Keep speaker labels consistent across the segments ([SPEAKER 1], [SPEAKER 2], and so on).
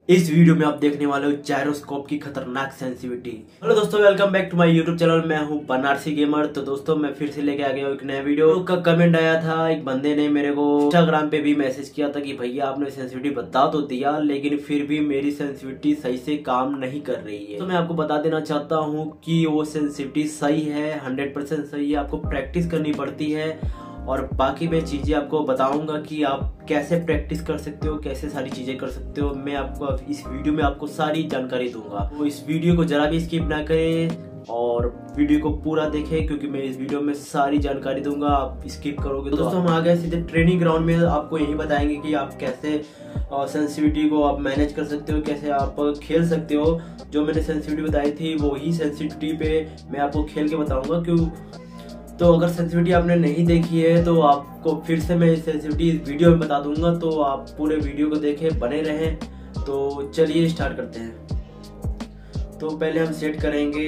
[SPEAKER 1] इस वीडियो में आप देखने वाले हो जायरोस्कोप की खतरनाक सेंसिटिविटी। हेलो दोस्तों, welcome back to my YouTube channel. मैं हूं बनारसी गेमर। तो दोस्तों मैं फिर से लेके आ गया हूं एक नया वीडियो का। कमेंट आया था, एक बंदे ने मेरे को इंस्टाग्राम पे भी मैसेज किया था कि भैया आपने सेंसिटिविटी बता तो दिया, लेकिन फिर भी मेरी सेंसिटिविटी सही से काम नहीं कर रही है। तो मैं आपको बता देना चाहता हूँ कि वो सेंसिटिविटी सही है, 100% सही है। आपको प्रैक्टिस करनी पड़ती है और बाकी मैं चीज़ें आपको बताऊंगा कि आप कैसे प्रैक्टिस कर सकते हो, कैसे सारी चीज़ें कर सकते हो। मैं आपको इस वीडियो में आपको सारी जानकारी दूंगा। तो इस वीडियो को जरा भी स्किप ना करें और वीडियो को पूरा देखें, क्योंकि मैं इस वीडियो में सारी जानकारी दूंगा। आप स्किप करोगे तो दोस्तों हम आ गए सीधे ट्रेनिंग ग्राउंड में। आपको यही बताएंगे कि आप कैसे सेंसिटिविटी को आप मैनेज कर सकते हो, कैसे आप खेल सकते हो। जो मैंने सेंसिटिविटी बताई थी वही सेंसिटिविटी पे मैं आपको खेल के बताऊंगा। क्यों तो अगर सेंसिटिविटी आपने नहीं देखी है तो आपको फिर से मैं सेंसिटिविटी इस वीडियो में बता दूंगा, तो आप पूरे वीडियो को देखें, बने रहें। तो चलिए स्टार्ट करते हैं। तो पहले हम सेट करेंगे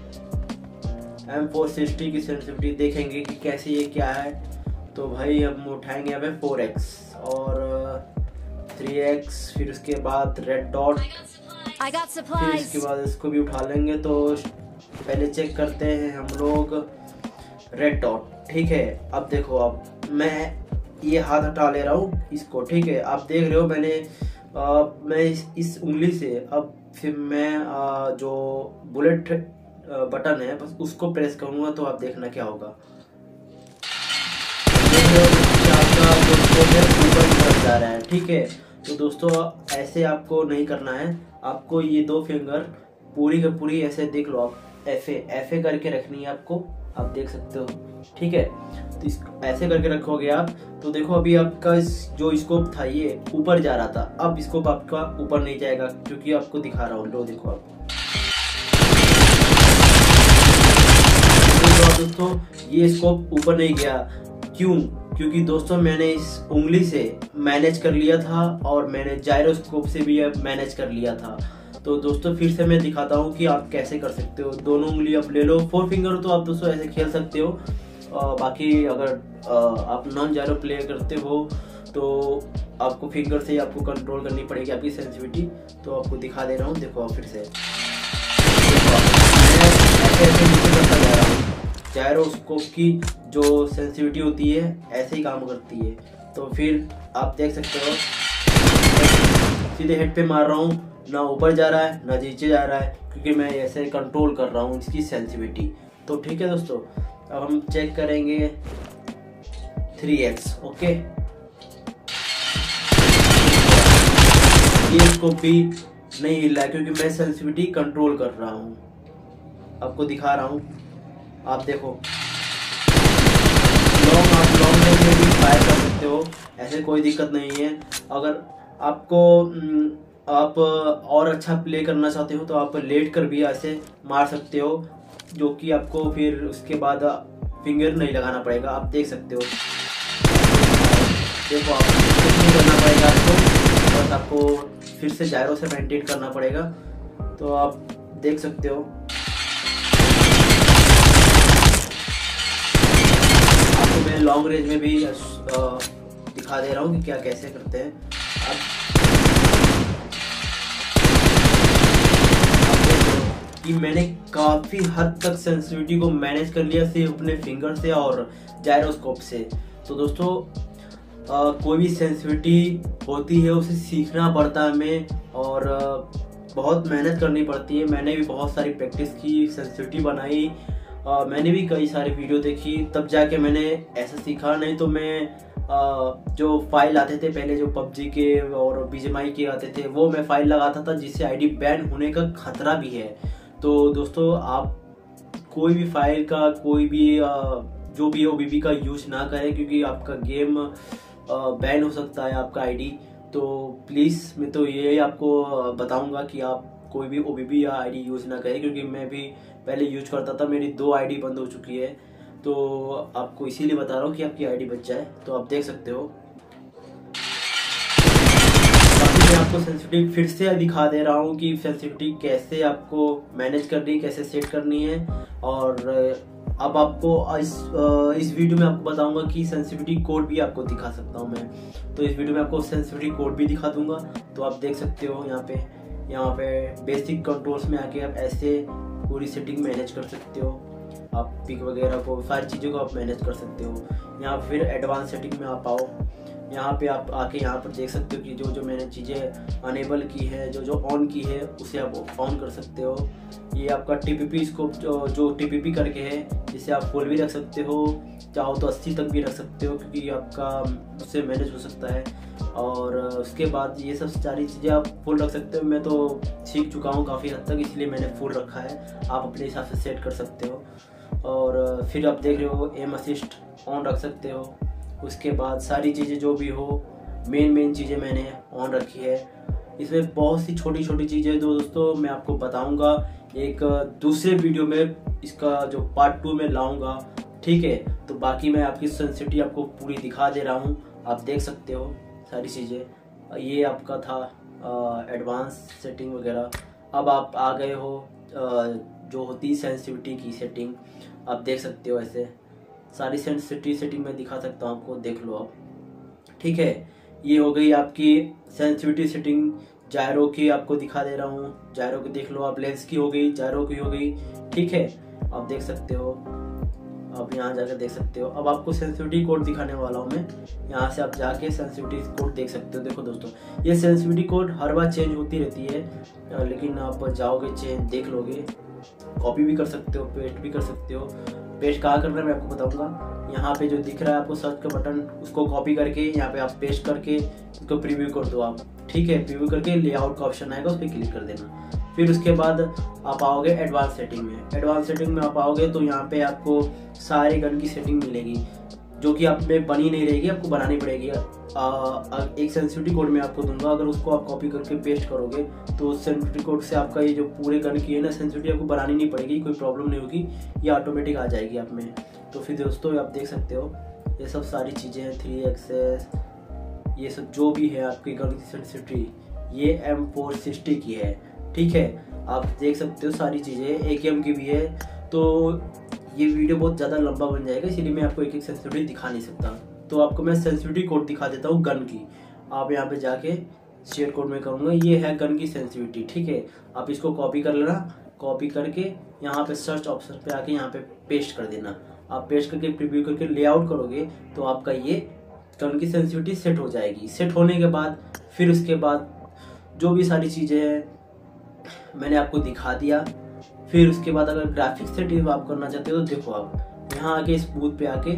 [SPEAKER 1] M460 की सेंसिटिविटी, देखेंगे कि कैसे ये क्या है। तो भाई हम उठाएंगे यहाँ पे 4x और 3x, फिर उसके बाद रेड डॉट, फिर इसके बाद इसको भी उठा लेंगे। तो पहले चेक करते हैं हम लोग रेड डॉट, ठीक है। अब देखो, अब मैं ये हाथ हटा ले रहा हूँ इसको, ठीक है। आप देख रहे हो मैं इस उंगली से अब फिर मैं जो बुलेट बटन है बस उसको प्रेस करूँगा, तो आप देखना क्या होगा। ऊपर जा रहा है, ठीक है। तो दोस्तों ऐसे आपको नहीं करना है, आपको ये दो फिंगर पूरी की पूरी ऐसे देख लो, आप ऐसे करके रखनी है आपको। आप देख सकते हो, ठीक है। तो इसको ऐसे करके रखोगे आप, तो देखो अभी आपका जो स्कोप था ये ऊपर जा रहा था, अब स्कोप आपका ऊपर नहीं जाएगा, क्योंकि आपको दिखा रहा हूँ। लो देखो आप, तो दोस्तों ये स्कोप ऊपर नहीं गया। क्यों? क्योंकि दोस्तों मैंने इस उंगली से मैनेज कर लिया था और मैंने जायरोस्कोप से भी मैनेज कर लिया था। तो दोस्तों फिर से मैं दिखाता हूँ कि आप कैसे कर सकते हो। दोनों उंगली आप ले लो, 4 फिंगर तो आप दोस्तों ऐसे खेल सकते हो। बाकी अगर आप नॉन जायरो प्ले करते हो तो आपको फिंगर से आपको कंट्रोल करनी पड़ेगी आपकी सेंसिटिविटी। तो आपको दिखा दे रहा हूँ, देखो आप फिर से ऐसे नीचे करता जा रहा हूँ। जायरोस्कोप की जो सेंसिटिविटी होती है ऐसे ही काम करती है। तो फिर आप देख सकते हो सीधे हेड पे मार रहा हूँ, ना ऊपर जा रहा है ना नीचे जा रहा है, क्योंकि मैं ऐसे कंट्रोल कर रहा हूँ इसकी सेंसिटिविटी। तो ठीक है दोस्तों, अब हम चेक करेंगे 3x, ओके। ये स्कोप भी नहीं हिल रहा है, क्योंकि मैं सेंसिटिविटी कंट्रोल कर रहा हूँ। आपको दिखा रहा हूँ, आप देखो। आप लॉन्ग रेंज में भी फायर कर सकते हो, ऐसे कोई दिक्कत नहीं है। अगर आपको आप और अच्छा प्ले करना चाहते हो तो आप लेट कर भी ऐसे मार सकते हो, जो कि आपको फिर उसके बाद फिंगर नहीं लगाना पड़ेगा। आप देख सकते हो, देखो आप कुछ नहीं करना पड़ेगा आपको, बस आपको फिर से जायरो से मेंटेन करना पड़ेगा। तो आप देख सकते हो, आपको मैं लॉन्ग रेंज में भी दिखा दे रहा हूँ कि क्या कैसे करते हैं। कि मैंने काफी हद तक सेंसिटिविटी को मैनेज कर लिया सिर्फ अपने फिंगर से और जायरोस्कोप से। तो दोस्तों कोई भी सेंसिटिविटी होती है उसे सीखना पड़ता है हमें, और बहुत मेहनत करनी पड़ती है। मैंने भी बहुत सारी प्रैक्टिस की, सेंसिटिविटी बनाई, मैंने भी कई सारी वीडियो देखी, तब जाके मैंने ऐसा सीखा। नहीं तो मैं जो फाइल आते थे पहले, जो पबजी के और BGMI के आते थे, वो मैं फाइल लगाता था जिससे आईडी बैन होने का खतरा भी है। तो दोस्तों आप कोई भी फाइल का, कोई भी जो भी हो OBB का यूज ना करें, क्योंकि आपका गेम बैन हो सकता है, आपका आईडी। तो प्लीज़ मैं तो ये आपको बताऊंगा कि आप कोई भी OBB या आईडी यूज ना करें, क्योंकि मैं भी पहले यूज करता था, मेरी 2 आईडी बंद हो चुकी है। तो आपको इसीलिए बता रहा हूँ कि आपकी आईडी बच जाए। तो आप देख सकते हो, मैं आपको सेंसिटिविटी फिर से दिखा दे रहा हूँ कि सेंसिटिविटी कैसे आपको मैनेज करनी है, कैसे सेट करनी है। और अब आपको इस वीडियो में आपको बताऊंगा कि सेंसिटिविटी कोड भी आपको दिखा सकता हूं मैं। तो इस वीडियो में आपको सेंसिटिविटी कोड भी दिखा दूंगा। तो आप देख सकते हो यहाँ पे बेसिक कंट्रोल्स में आके आप ऐसे पूरी सेटिंग मैनेज कर सकते हो। आप पिक वगैरह को, सारी चीज़ों को आप मैनेज कर सकते हो। यहाँ फिर एडवांस सेटिंग में आप आओ। यहाँ पे आप आके यहाँ पर देख सकते हो कि जो मैंने चीज़ें अनेबल की है, जो ऑन की है, उसे आप ऑन कर सकते हो। ये आपका टीपीपी स्कोप जो टीपीपी करके है, जिसे आप फुल भी रख सकते हो, चाहो तो 80 तक भी रख सकते हो, क्योंकि आपका उससे मैनेज हो सकता है। और उसके बाद ये सब सारी चीज़ें आप फुल रख सकते हो। मैं तो सीख चुका हूँ काफ़ी हद तक, इसलिए मैंने फुल रखा है। आप अपने हिसाब से सेट कर सकते हो। और फिर आप देख रहे हो एम असिस्ट ऑन रख सकते हो। उसके बाद सारी चीज़ें जो भी हो, मेन चीज़ें मैंने ऑन रखी है। इसमें बहुत सी छोटी छोटी चीज़ें दोस्तों मैं आपको बताऊंगा एक दूसरे वीडियो में, इसका जो पार्ट 2 में लाऊंगा, ठीक है। तो बाकी मैं आपकी सेंसिटिविटी आपको पूरी दिखा दे रहा हूँ, आप देख सकते हो सारी चीज़ें। ये आपका था एडवांस सेटिंग वगैरह। अब आप आ गए हो जो होती सेंसिटिविटी की सेटिंग, आप देख सकते हो। ऐसे सारी सेंसिटिविटी सेटिंग मैं दिखा सकता हूँ आपको, देख लो आप, ठीक है। ये हो गई आपकी सेंसिटिविटी सेटिंग। जायरो की आपको दिखा दे रहा हूँ, जायरो की देख लो आप। लेंस की हो गई, जायरो की हो गई, ठीक है। आप देख सकते हो, आप यहाँ जाकर देख सकते हो। अब आपको सेंसिटिविटी कोड दिखाने वाला हूँ मैं। यहाँ से आप जाके सेंसिटिविटी कोड देख सकते हो। देखो दोस्तों, ये सेंसिटिविटी कोड हर बार चेंज होती रहती है, लेकिन आप जाओगे चेंज देख लोगे। कॉपी भी कर सकते हो, पेस्ट भी कर सकते हो। पेस्ट कहाँ करना है मैं आपको बताऊंगा। यहाँ पे जो दिख रहा है आपको सर्च का बटन, उसको कॉपी करके यहाँ पे आप पेस्ट करके इसको प्रीव्यू कर दो आप, ठीक है। प्रीव्यू करके लेआउट का ऑप्शन आएगा, उस पर क्लिक कर देना। फिर उसके बाद आप आओगे एडवांस सेटिंग में। एडवांस सेटिंग में आप आओगे तो यहाँ पे आपको सारे गन की सेटिंग मिलेगी, जो कि आप में बनी नहीं रहेगी, आपको बनानी पड़ेगी। एक सेंसिटिविटी कोड मैं आपको दूंगा, अगर उसको आप कॉपी करके पेस्ट करोगे तो उस सेंसिटिविटी कोड से आपका ये जो पूरे गन की है ना सेंसिटिविटी, आपको बनानी नहीं पड़ेगी, कोई प्रॉब्लम नहीं होगी, ये ऑटोमेटिक आ जाएगी आप में। तो फिर दोस्तों आप देख सकते हो ये सब सारी चीज़ें हैं, 3 एक्सेस, ये सब जो भी है आपकी गन की सेंसिटिविटी, ये M460 की है, ठीक है। आप देख सकते हो सारी चीज़ें, AKM की भी है। तो ये वीडियो बहुत ज़्यादा लंबा बन जाएगा, इसीलिए मैं आपको एक एक सेंसिटिविटी दिखा नहीं सकता। तो आपको मैं सेंसिटिविटी कोड दिखा देता हूँ गन की। आप यहाँ पे जाके शेयर कोड में करूँगा, ये है गन की सेंसिटिविटी, ठीक है। आप इसको कॉपी कर लेना, कॉपी करके यहाँ पे सर्च ऑप्शन पे आके यहाँ पे पेस्ट कर देना। आप पेस्ट करके प्रीव्यू करके लेआउट करोगे तो आपका ये गन की सेंसिटिविटी सेट हो जाएगी। सेट होने के बाद फिर उसके बाद जो भी सारी चीज़ें हैं मैंने आपको दिखा दिया। फिर उसके बाद अगर ग्राफिक्स सेटिंग आप करना चाहते हो तो देखो, आप यहाँ आके स्मूथ पे आके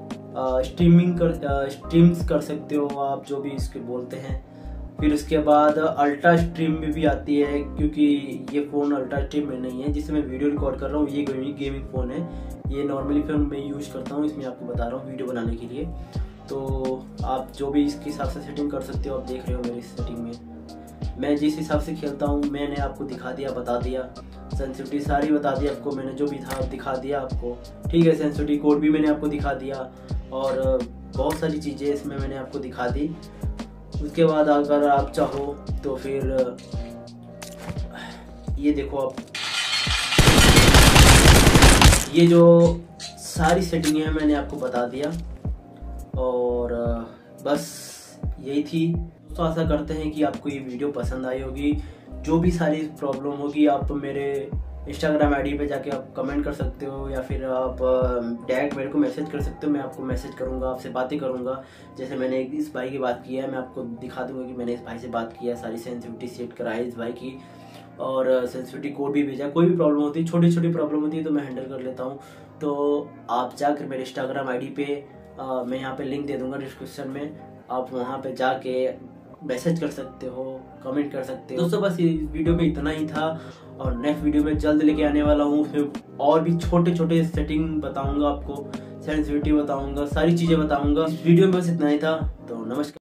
[SPEAKER 1] स्ट्रीम्स कर सकते हो आप, जो भी इसके बोलते हैं। फिर उसके बाद अल्ट्रा स्ट्रीम में भी आती है, क्योंकि ये फ़ोन अल्ट्रा स्ट्रीम में नहीं है जिससे मैं वीडियो रिकॉर्ड कर रहा हूँ, ये गेमिंग फ़ोन है। ये नॉर्मली फ़ोन मैं यूज़ करता हूँ, इसमें आपको बता रहा हूँ वीडियो बनाने के लिए। तो आप जो भी इसके हिसाब से सेटिंग कर सकते हो। आप देख रहे हो मेरी सेटिंग में मैं जिस हिसाब से खेलता हूँ, मैंने आपको दिखा दिया, बता दिया। सेंसिटिविटी सारी बता दी आपको मैंने, जो भी था दिखा दिया आपको, ठीक है। सेंसिटिविटी कोड भी मैंने आपको दिखा दिया, और बहुत सारी चीज़ें इसमें मैंने आपको दिखा दी। उसके बाद अगर आप चाहो तो फिर ये देखो, आप ये जो सारी सेटिंग है मैंने आपको बता दिया। और बस यही थी। तो आशा करते हैं कि आपको ये वीडियो पसंद आई होगी। जो भी सारी प्रॉब्लम होगी आप मेरे इंस्टाग्राम आईडी पे जाके आप कमेंट कर सकते हो, या फिर आप डायरेक्ट मेरे को मैसेज कर सकते हो। मैं आपको मैसेज करूंगा, आपसे बातें करूंगा। जैसे मैंने इस भाई की बात की है, मैं आपको दिखा दूंगा कि मैंने इस भाई से बात किया, सारी सेंसिटिविटी सेट कराई इस भाई की, और सेंसिटिविटी कोड भी भेजा। कोई भी प्रॉब्लम होती है, छोटी छोटी प्रॉब्लम होती है, तो मैं हैंडल कर लेता हूँ। तो आप जाकर मेरे इंस्टाग्राम आईडी पे मैं यहाँ पे लिंक दे दूंगा डिस्क्रिप्शन में, आप वहाँ पे जाके मैसेज कर सकते हो, कमेंट कर सकते हो। दोस्तों बस इस वीडियो में इतना ही था, और नेक्स्ट वीडियो में जल्द लेके आने वाला हूँ। उसमें और भी छोटे छोटे सेटिंग बताऊंगा आपको, सेंसिटिविटी बताऊंगा, सारी चीज़ें बताऊंगा। इस वीडियो में बस इतना ही था। तो नमस्कार।